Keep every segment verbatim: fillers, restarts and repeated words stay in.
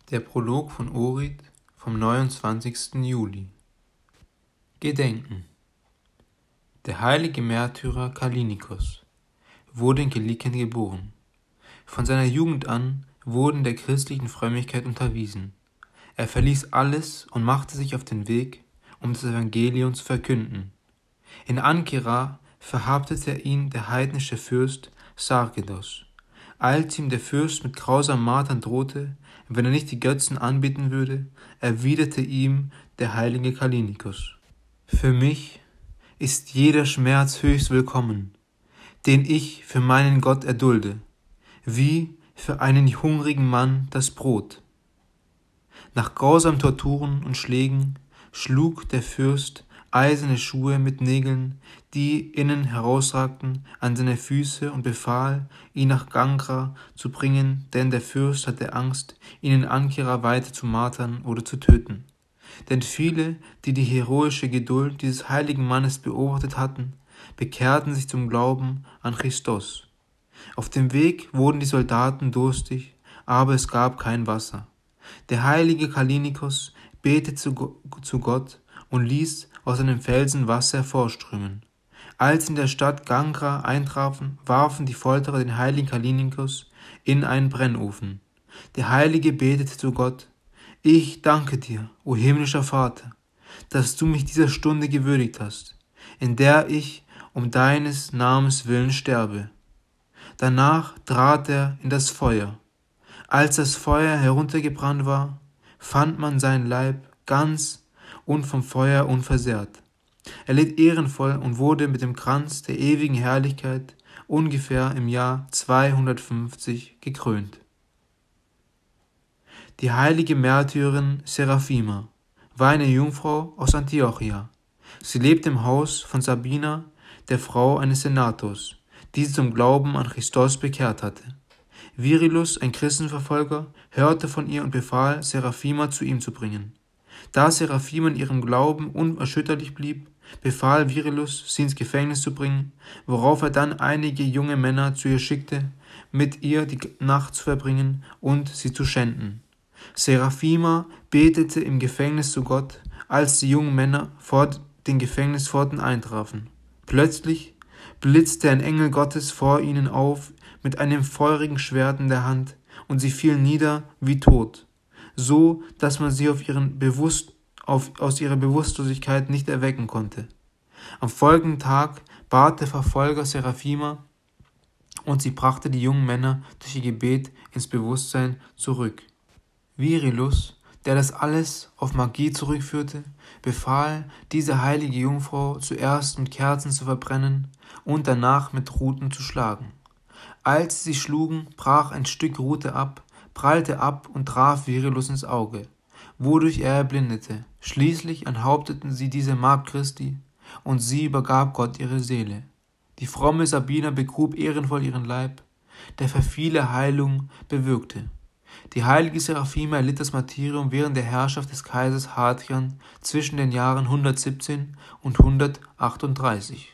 Der Prolog von Orid vom neunundzwanzigsten Juli. Gedenken. Der heilige Märtyrer Kallinikos wurde in Kilikien geboren. Von seiner Jugend an wurde in der christlichen Frömmigkeit unterwiesen. Er verließ alles und machte sich auf den Weg, um das Evangelium zu verkünden. In Ankira verhaftete ihn der heidnische Fürst Sargedos. Als ihm der Fürst mit grausamen Martern drohte, wenn er nicht die Götzen anbeten würde, erwiderte ihm der heilige Kallinikos: Für mich ist jeder Schmerz höchst willkommen, den ich für meinen Gott erdulde, wie für einen hungrigen Mann das Brot. Nach grausamen Torturen und Schlägen schlug der Fürst eiserne Schuhe mit Nägeln, die innen herausragten, an seine Füße und befahl, ihn nach Gangra zu bringen, denn der Fürst hatte Angst, ihn in Ankira weiter zu martern oder zu töten. Denn viele, die die heroische Geduld dieses heiligen Mannes beobachtet hatten, bekehrten sich zum Glauben an Christus. Auf dem Weg wurden die Soldaten durstig, aber es gab kein Wasser. Der heilige Kallinikos betete zu, zu Gott und ließ aus einem Felsen Wasser hervorströmen. Als sie in der Stadt Gangra eintrafen, warfen die Folterer den heiligen Kallinikos in einen Brennofen. Der Heilige betete zu Gott: Ich danke dir, o himmlischer Vater, dass du mich dieser Stunde gewürdigt hast, in der ich um deines Namens willen sterbe. Danach trat er in das Feuer. Als das Feuer heruntergebrannt war, fand man seinen Leib ganz und vom Feuer unversehrt. Er litt ehrenvoll und wurde mit dem Kranz der ewigen Herrlichkeit ungefähr im Jahr zweihundertfünfzig gekrönt. Die heilige Märtyrerin Seraphima war eine Jungfrau aus Antiochia. Sie lebte im Haus von Sabina, der Frau eines Senators, die sie zum Glauben an Christus bekehrt hatte. Virilus, ein Christenverfolger, hörte von ihr und befahl, Seraphima zu ihm zu bringen. Da Seraphima in ihrem Glauben unerschütterlich blieb, befahl Virilus, sie ins Gefängnis zu bringen, worauf er dann einige junge Männer zu ihr schickte, mit ihr die Nacht zu verbringen und sie zu schänden. Seraphima betete im Gefängnis zu Gott, als die jungen Männer vor den Gefängnispforten eintrafen. Plötzlich blitzte ein Engel Gottes vor ihnen auf mit einem feurigen Schwert in der Hand, und sie fielen nieder wie tot, so dass man sie auf ihren Bewusst, auf, aus ihrer Bewusstlosigkeit nicht erwecken konnte. Am folgenden Tag bat der Verfolger Seraphima, und sie brachte die jungen Männer durch ihr Gebet ins Bewusstsein zurück. Virilus, der das alles auf Magie zurückführte, befahl, diese heilige Jungfrau zuerst mit Kerzen zu verbrennen und danach mit Ruten zu schlagen. Als sie schlugen, brach ein Stück Rute ab, prallte ab und traf Virilus ins Auge, wodurch er erblindete. Schließlich enthaupteten sie diese Magd Christi, und sie übergab Gott ihre Seele. Die fromme Sabina begrub ehrenvoll ihren Leib, der für viele Heilung bewirkte. Die heilige Seraphima erlitt das Martyrium während der Herrschaft des Kaisers Hadrian zwischen den Jahren hundertsiebzehn und hundertachtunddreißig.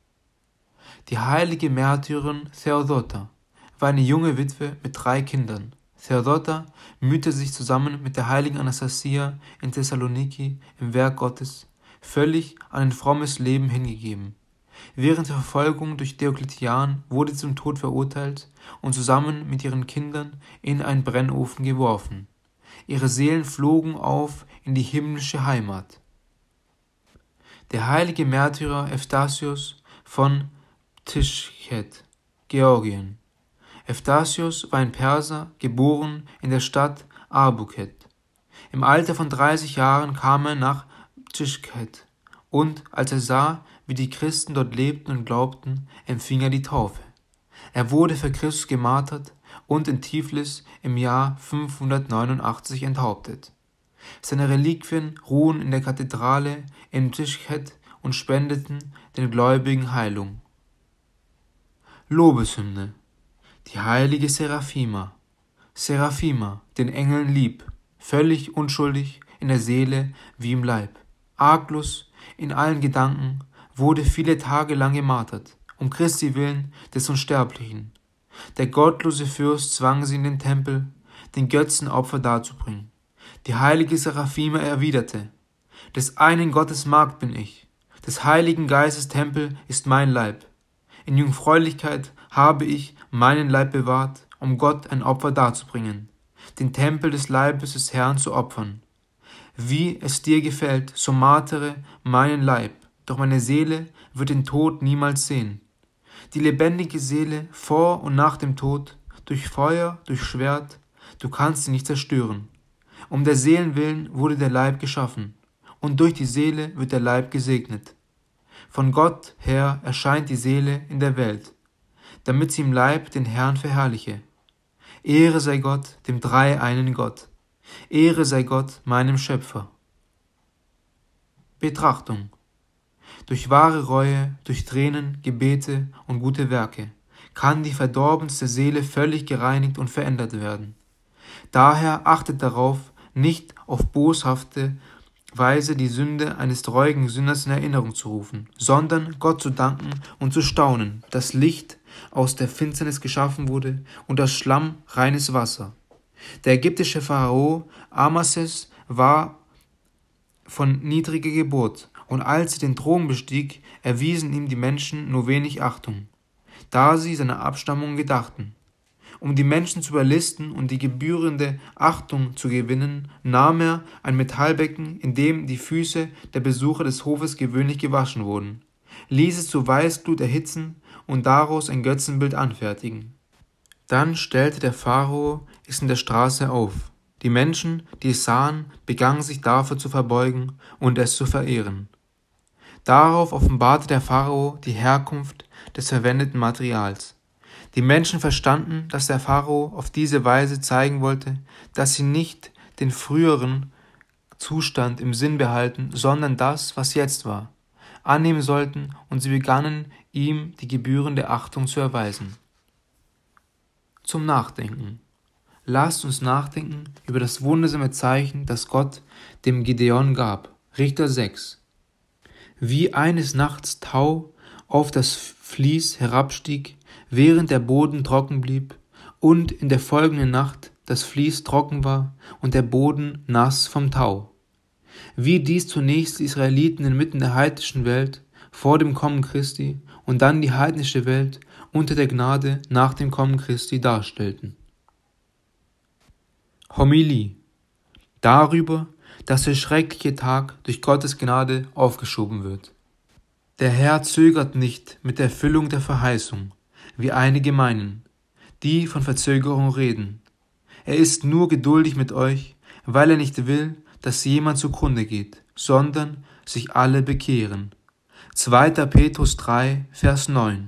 Die heilige Märtyrerin Theodota war eine junge Witwe mit drei Kindern. Theodota mühte sich zusammen mit der heiligen Anastasia in Thessaloniki im Werk Gottes, völlig an ein frommes Leben hingegeben. Während der Verfolgung durch Diokletian wurde sie zum Tod verurteilt und zusammen mit ihren Kindern in einen Brennofen geworfen. Ihre Seelen flogen auf in die himmlische Heimat. Der heilige Märtyrer Evstasios von Tischket, Georgien. Evstasios war ein Perser, geboren in der Stadt Arbuket. Im Alter von dreißig Jahren kam er nach Tischket, und als er sah, wie die Christen dort lebten und glaubten, empfing er die Taufe. Er wurde für Christus gemartert und in Tiflis im Jahr fünfhundertneunundachtzig enthauptet. Seine Reliquien ruhen in der Kathedrale in Tischket und spendeten den Gläubigen Heilung. Lobeshymne. Die heilige Seraphima. Seraphima, den Engeln lieb, völlig unschuldig in der Seele wie im Leib, arglos in allen Gedanken, wurde viele Tage lang gemartert, um Christi willen des Unsterblichen. Der gottlose Fürst zwang sie in den Tempel, den Götzen Opfer darzubringen. Die heilige Seraphime erwiderte: Des einen Gottes Magd bin ich, des Heiligen Geistes Tempel ist mein Leib. In Jungfräulichkeit habe ich meinen Leib bewahrt, um Gott ein Opfer darzubringen, den Tempel des Leibes des Herrn zu opfern. Wie es dir gefällt, so martere meinen Leib, doch meine Seele wird den Tod niemals sehen. Die lebendige Seele vor und nach dem Tod, durch Feuer, durch Schwert, du kannst sie nicht zerstören. Um der Seelen willen wurde der Leib geschaffen, und durch die Seele wird der Leib gesegnet. Von Gott her erscheint die Seele in der Welt, damit sie im Leib den Herrn verherrliche. Ehre sei Gott, dem dreieinen Gott. Ehre sei Gott, meinem Schöpfer. Betrachtung. Durch wahre Reue, durch Tränen, Gebete und gute Werke kann die verdorbenste Seele völlig gereinigt und verändert werden. Daher achtet darauf, nicht auf boshafte Weise die Sünde eines treuigen Sünders in Erinnerung zu rufen, sondern Gott zu danken und zu staunen, dass Licht aus der Finsternis geschaffen wurde und das Schlamm reines Wasser. Der ägyptische Pharao Amasis war von niedriger Geburt, und als er den Thron bestieg, erwiesen ihm die Menschen nur wenig Achtung, da sie seiner Abstammung gedachten. Um die Menschen zu überlisten und die gebührende Achtung zu gewinnen, nahm er ein Metallbecken, in dem die Füße der Besucher des Hofes gewöhnlich gewaschen wurden, ließ es zu Weißglut erhitzen und daraus ein Götzenbild anfertigen. Dann stellte der Pharao es in der Straße auf. Die Menschen, die es sahen, begannen sich dafür zu verbeugen und es zu verehren. Darauf offenbarte der Pharao die Herkunft des verwendeten Materials. Die Menschen verstanden, dass der Pharao auf diese Weise zeigen wollte, dass sie nicht den früheren Zustand im Sinn behalten, sondern das, was jetzt war, annehmen sollten, und sie begannen, ihm die gebührende Achtung zu erweisen. Zum Nachdenken. Lasst uns nachdenken über das wundersame Zeichen, das Gott dem Gideon gab. Richter sechs. Wie eines Nachts Tau auf das Vlies herabstieg, während der Boden trocken blieb, und in der folgenden Nacht das Vlies trocken war und der Boden nass vom Tau. Wie dies zunächst die Israeliten inmitten der heidnischen Welt vor dem Kommen Christi und dann die heidnische Welt unter der Gnade nach dem Kommen Christi darstellten. Homilie. Darüber, dass der schreckliche Tag durch Gottes Gnade aufgeschoben wird. Der Herr zögert nicht mit der Erfüllung der Verheißung, wie einige meinen, die von Verzögerung reden. Er ist nur geduldig mit euch, weil er nicht will, dass jemand zugrunde geht, sondern sich alle bekehren. zweiter Petrus drei, Vers neun.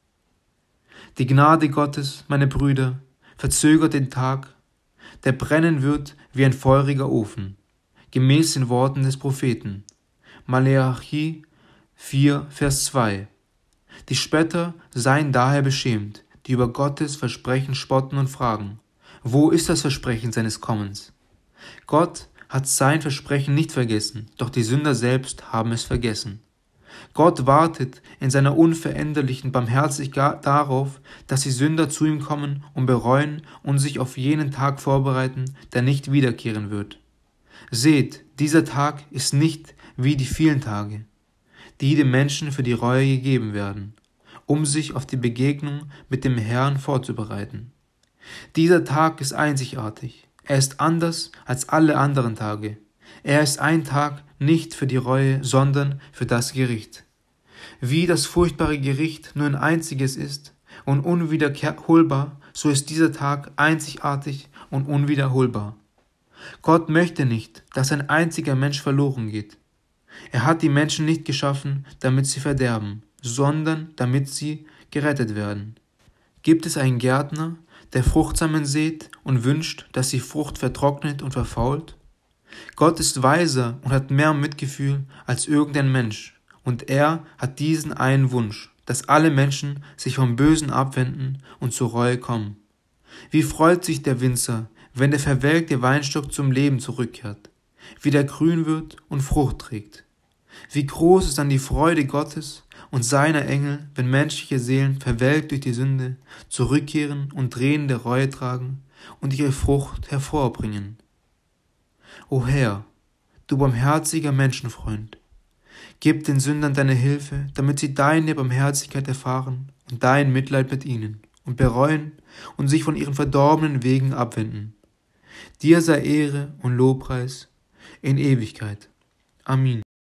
Die Gnade Gottes, meine Brüder, verzögert den Tag, der brennen wird wie ein feuriger Ofen, gemäß den Worten des Propheten. Maleachi vier, Vers zwei. Die Spötter seien daher beschämt, die über Gottes Versprechen spotten und fragen: Wo ist das Versprechen seines Kommens? Gott hat sein Versprechen nicht vergessen, doch die Sünder selbst haben es vergessen. Gott wartet in seiner unveränderlichen Barmherzigkeit darauf, dass die Sünder zu ihm kommen und bereuen und sich auf jenen Tag vorbereiten, der nicht wiederkehren wird. Seht, dieser Tag ist nicht wie die vielen Tage, die dem Menschen für die Reue gegeben werden, um sich auf die Begegnung mit dem Herrn vorzubereiten. Dieser Tag ist einzigartig. Er ist anders als alle anderen Tage. Er ist ein Tag nicht für die Reue, sondern für das Gericht. Wie das furchtbare Gericht nur ein einziges ist und unwiederholbar, so ist dieser Tag einzigartig und unwiederholbar. Gott möchte nicht, dass ein einziger Mensch verloren geht. Er hat die Menschen nicht geschaffen, damit sie verderben, sondern damit sie gerettet werden. Gibt es einen Gärtner, der Fruchtsamen sät und wünscht, dass die Frucht vertrocknet und verfault? Gott ist weiser und hat mehr Mitgefühl als irgendein Mensch, und er hat diesen einen Wunsch, dass alle Menschen sich vom Bösen abwenden und zur Reue kommen. Wie freut sich der Winzer, wenn der verwelkte Weinstock zum Leben zurückkehrt, wie der grün wird und Frucht trägt. Wie groß ist dann die Freude Gottes und seiner Engel, wenn menschliche Seelen, verwelkt durch die Sünde, zurückkehren und Tränen der Reue tragen, und ihre Frucht hervorbringen. O Herr, du barmherziger Menschenfreund, gib den Sündern deine Hilfe, damit sie deine Barmherzigkeit erfahren und dein Mitleid mit ihnen und bereuen und sich von ihren verdorbenen Wegen abwenden. Dir sei Ehre und Lobpreis in Ewigkeit. Amen.